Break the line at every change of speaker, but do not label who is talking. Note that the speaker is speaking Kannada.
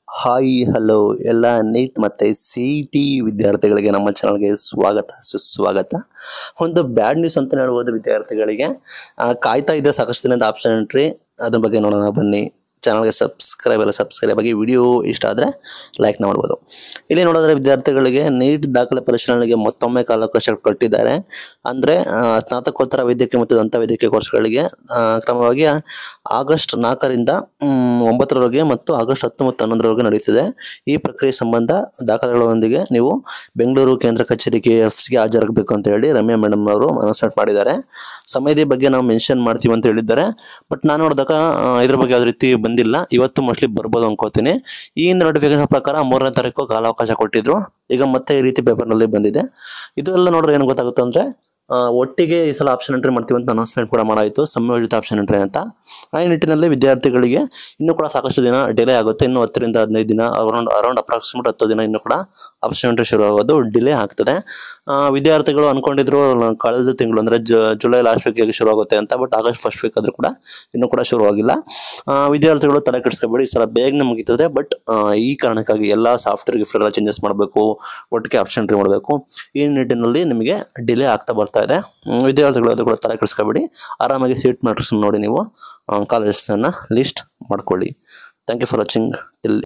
ಹಾಯ್ ಹಲೋ ಎಲ್ಲ ನೀಟ್ ಮತ್ತು ಸಿ ಟಿ ವಿದ್ಯಾರ್ಥಿಗಳಿಗೆ ನಮ್ಮ ಚಾನಲ್ಗೆ ಸ್ವಾಗತ ಸುಸ್ವಾಗತ. ಒಂದು ಬ್ಯಾಡ್ ನ್ಯೂಸ್ ಅಂತಲೇ ಹೇಳ್ಬೋದು ವಿದ್ಯಾರ್ಥಿಗಳಿಗೆ. ಕಾಯ್ತಾ ಇದ್ದ ಸಾಕಷ್ಟು ದಿನದ ಆಪ್ಷನ್ ಎಂಟ್ರಿ, ಅದ್ರ ಬಗ್ಗೆ ನೋಡೋಣ ಬನ್ನಿ. ಚಾನಲ್ಗೆ ಸಬ್ಸ್ಕ್ರೈಬ್ ಆಗಿ. ವಿಡಿಯೋ ಇಷ್ಟ ಆದರೆ ಲೈಕ್ ಮಾಡ್ಬೋದು. ಇಲ್ಲಿ ನೋಡಿದ್ರೆ ವಿದ್ಯಾರ್ಥಿಗಳಿಗೆ ನೀಟ್ ದಾಖಲೆ ಪರಿಶೀಲನೆಗೆ ಮತ್ತೊಮ್ಮೆ ಕಾಲಾವಕಾಶ ಕೊಟ್ಟಿದ್ದಾರೆ. ಅಂದರೆ ಸ್ನಾತಕೋತ್ತರ ವೈದ್ಯಕೀಯ ಮತ್ತು ದಂತ ವೈದ್ಯಕೀಯ ಕೋರ್ಸ್ಗಳಿಗೆ ಕ್ರಮವಾಗಿ ಆಗಸ್ಟ್ 4ರಿಂದ 9ರವರೆಗೆ ಮತ್ತು ಆಗಸ್ಟ್ 10 ಮತ್ತು 11ರವರೆಗೆ ನಡೆಯುತ್ತಿದೆ. ಈ ಪ್ರಕ್ರಿಯೆ ಸಂಬಂಧ ದಾಖಲೆಗಳೊಂದಿಗೆ ನೀವು ಬೆಂಗಳೂರು ಕೇಂದ್ರ ಕಚೇರಿ KFCಗೆ ಹಾಜರಾಗಬೇಕು ಅಂತ ಹೇಳಿ ರಮ್ಯಾ ಮೇಡಮ್ ಅವರು ಅನೌನ್ಸ್ಮೆಂಟ್ ಮಾಡಿದ್ದಾರೆ. ಸಮಯದ ಬಗ್ಗೆ ನಾವು ಮೆನ್ಷನ್ ಮಾಡ್ತೀವಿ ಅಂತ ಹೇಳಿದ್ದಾರೆ. ಬಟ್ ನಾನು ನೋಡಿದಾಗ ಇದ್ರ ಬಗ್ಗೆ ಯಾವುದೇ ರೀತಿ ಬಂದಿಲ್ಲ. ಇವತ್ತು ಮೋಸ್ಟ್ಲಿ ಬರ್ಬೋದು ಅನ್ಕೋತೀನಿ. ಈ ನೋಟಿಫಿಕೇಶನ್ ಪ್ರಕಾರ 3ನೇ ತಾರೀಕು ಕಾಲಾವಕಾಶ ಕೊಟ್ಟಿದ್ರು. ಈಗ ಮತ್ತೆ ಈ ರೀತಿ ಪೇಪರ್ನಲ್ಲಿ ಬಂದಿದೆ. ಇದೆಲ್ಲ ನೋಡಿದ್ರೆ ಏನು ಗೊತ್ತಾಗುತ್ತೆ ಅಂದರೆ ಒಟ್ಟಿಗೆ ಈ ಸಲ ಆಪ್ಷನ್ ಎಂಟ್ರಿ ಮಾಡ್ತೀವಿ ಅಂತ ಅನೌನ್ಸ್ಮೆಂಟ್ ಕೂಡ ಮಾಡಾಯಿತು, ಸಂಯೋಜಿತ ಆಪ್ಷನ್ ಎಂಟ್ರಿ ಅಂತ. ಈ ನಿಟ್ಟಿನಲ್ಲಿ ವಿದ್ಯಾರ್ಥಿಗಳಿಗೆ ಇನ್ನೂ ಕೂಡ ಸಾಕಷ್ಟು ದಿನ ಡಿಲೇ ಆಗುತ್ತೆ. ಇನ್ನು 10ರಿಂದ 15 ದಿನ, ಅರೌಂಡ್ ಅಪ್ರಾಕ್ಸಿಮೇಟ್ 10 ದಿನ ಇನ್ನೂ ಕೂಡ ಆಪ್ಷನ್ ಎಂಟ್ರಿ ಶುರು ಆಗೋದು ಡಿಲೇ ಆಗ್ತದೆ. ವಿದ್ಯಾರ್ಥಿಗಳು ಅನ್ಕೊಂಡಿದ್ರು ಕಳೆದ ತಿಂಗಳು ಅಂದರೆ ಜುಲೈ ಲಾಸ್ಟ್ ವೀಕಿಗೆ ಶುರು ಆಗುತ್ತೆ ಅಂತ. ಬಟ್ ಆಗಸ್ಟ್ ಫಸ್ಟ್ ವೀಕ್ ಆದರೂ ಕೂಡ ಇನ್ನೂ ಕೂಡ ಶುರುವಾಗಿಲ್ಲ. ವಿದ್ಯಾರ್ಥಿಗಳು ತಲೆ ಕೆಡಿಸ್ಕೋಬೇಡಿ, ಈ ಸಲ ಬೇಗನೆ ಮುಗೀತದೆ. ಬಟ್ ಈ ಕಾರಣಕ್ಕಾಗಿ ಎಲ್ಲ ಸಾಫ್ಟ್ವೇರ್ ಗಿಫ್ಟ್ ಎಲ್ಲ ಚೇಂಜಸ್ ಮಾಡಬೇಕು, ಒಟ್ಟಿಗೆ ಆಪ್ಷನ್ ಎಂಟ್ರಿ ಮಾಡಬೇಕು. ಈ ನಿಟ್ಟಿನಲ್ಲಿ ನಿಮಗೆ ಡಿಲೇ ಆಗ್ತಾ ಬರ್ತಾ ಇದೆ. ವಿದ್ಯಾರ್ಥಿಗಳು ಅದು ಕೂಡ ತಲೆ ಕೆಡಿಸ್ಕೋಬೇಡಿ. ಆರಾಮಾಗಿ ಸೀಟ್ ಮ್ಯಾಟ್ರಿಕ್ಸ್ ನೋಡಿ ನೀವು ಕಾಲೇಜಸ್ನ ಲಿಸ್ಟ್ ಮಾಡ್ಕೊಳ್ಳಿ. Thank you for watching.